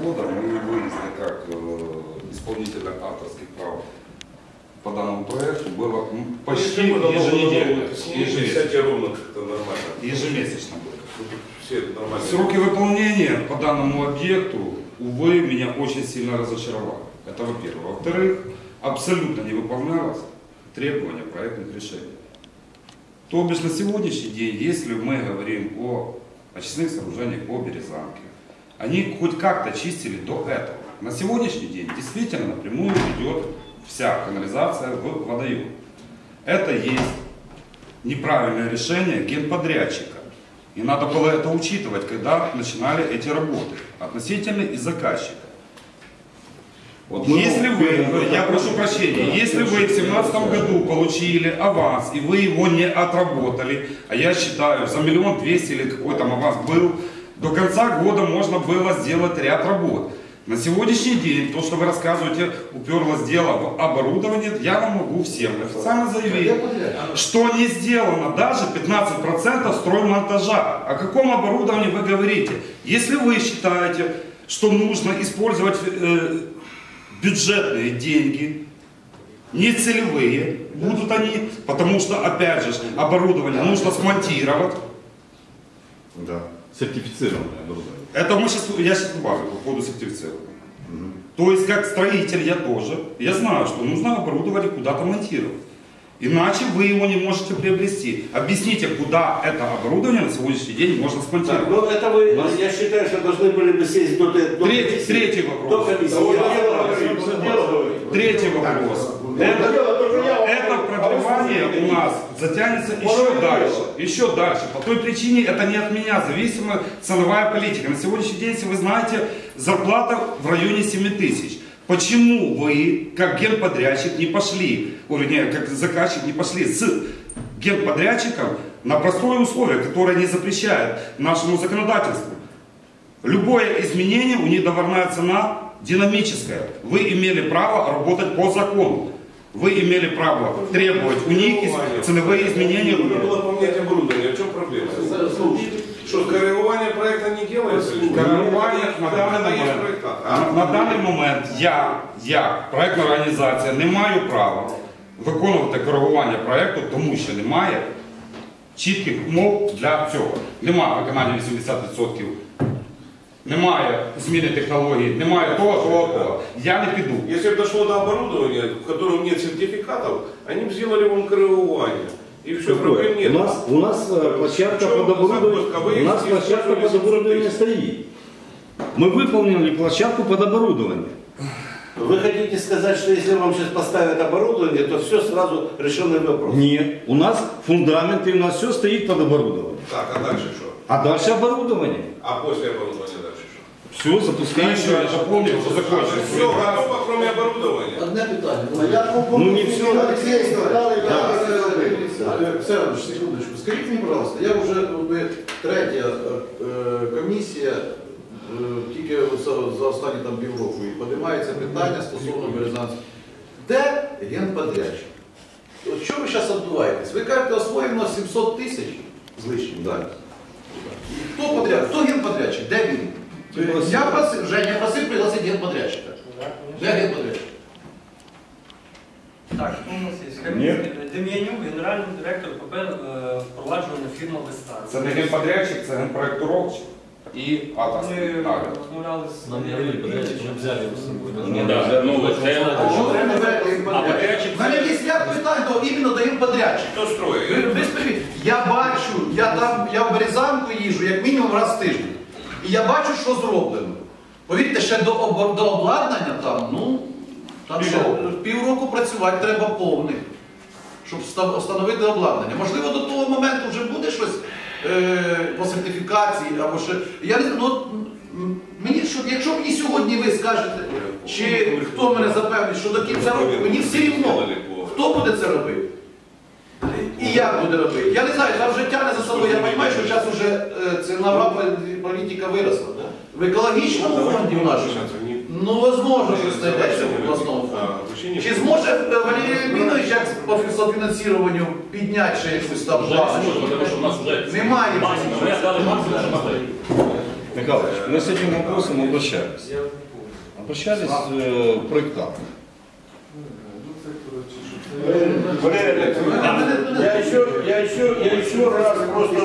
года мы вывезли как исполнителя авторских прав по данному проекту было почти еженедельно. Ежемесячно было. Сроки выполнения по данному объекту, увы, меня очень сильно разочаровали. Это во-первых. Во-вторых, абсолютно не выполнялось требования проектных решений. То бишь на сегодняшний день, если мы говорим о очистных сооружениях по Березанке, они хоть как-то чистили до этого. На сегодняшний день действительно напрямую идет вся канализация в водоем. Это есть неправильное решение генподрядчика. И надо было это учитывать, когда начинали эти работы, относительно и заказчика. Вот если вы, я прошу прощения, если вы в 2017 году получили аванс, и вы его не отработали, а я считаю, за 1 200 000 или какой там аванс был, до конца года можно было сделать ряд работ. На сегодняшний день, то, что вы рассказываете, уперлось дело в оборудование, я вам могу всем официально заявить, что не сделано даже 15% строймонтажа. О каком оборудовании вы говорите? Если вы считаете, что нужно использовать бюджетные деньги, не целевые, будут они, потому что, опять же, оборудование нужно смонтировать. Да, сертифицированное оборудование. Это я сейчас добавлю по поводу сертифицирования. То есть, как строитель я тоже, я знаю, что нужно оборудование куда-то монтировать. Иначе вы его не можете приобрести. Объясните, куда это оборудование на сегодняшний день можно смонтировать. Ну, это вы, я считаю, что должны были бы сесть до комиссии. Третий вопрос. Третий вопрос. Это продлевание у нас затянется еще дальше. По той причине, это не от меня зависимая ценовая политика. На сегодняшний день, если вы знаете, зарплата в районе 7 тысяч. Почему вы, как генподрядчик, не пошли, вернее, как заказчик не пошли с генподрядчиком на простое условие, которое не запрещает нашему законодательству? Любое изменение, у них договорная цена динамическая. Вы имели право работать по закону. Вы имели право требовать у них ценовые изменения. Нужно было поменять оборудование. В чем проблема? Что, корректирование проекта не делается? Корректирование на даний момент я, проектна організація, не маю права виконувати коригування проекту, тому що немає чітких умов для цього. Немає виконання 80%. Немає зміни технологій, немає того. Я не піду. Если бы дошло до оборудования, в котором нет сертификатов, они бы сделали вам корректирование. И все, проблем нет. У нас площадка под оборудование стоит. Мы выполнили площадку под оборудование. Вы хотите сказать, что если вам сейчас поставят оборудование, то все сразу решенный вопрос? Нет. У нас фундамент и у нас все стоит под оборудованием. Так, а дальше что? А дальше оборудование. А после оборудования дальше что? Все, запускаем. Я запомнил, что закончилось. Все готово, кроме оборудования. Одне питання. Ну не все. Олександр, секундочку. Скажіть мені, пожалуйста, я вже третя комісія, тільки за останні там півроку, і піднімається питання стосовно Березанського. Де генподрядчик? От що ви зараз відбуваєтесь? Ви кажете, освоєно 700 тисяч з лишнім, так? Хто генподрядчик? Де він? Я просив, Женя просив пригласити генподрядчика. Де генподрядчик? Так, у нас є Дем'янюк, генеральний директор ПП впроваджування фірма-листа. Це не генподрядчик, це генпроектуровчик і авторський Ми нагляд. розмовляли з У мене є ряд питань іменно до генподрядчика. Кто строит? Я бачу, я в Березанку їжджу як мінімум раз в тиждень. І я бачу, що зроблено. Повірте, ще до обладнання там що, півроку працювати треба повних, щоб встановити обладнання. Можливо, до того моменту вже буде щось по сертифікації або ще. Я не знаю, якщо мені сьогодні ви скажете, чи хто мене запевнить, що до кінця року, мені все рівно, хто буде це робити. І як буде робити? Я не знаю, там вже тягне за собою, я розумію, що зараз вже цінова політика виросла. В екологічному фонді в нашому, возможно, що знайдеться в обласному фонді. Чи зможе Валерій Євгенович як по фінансуванню підняти ще якусь там плану? Немає. Михайлович, мы с этим вопросом обращались. Обращались к проектантам. Валерий Алексеевич, я еще раз просто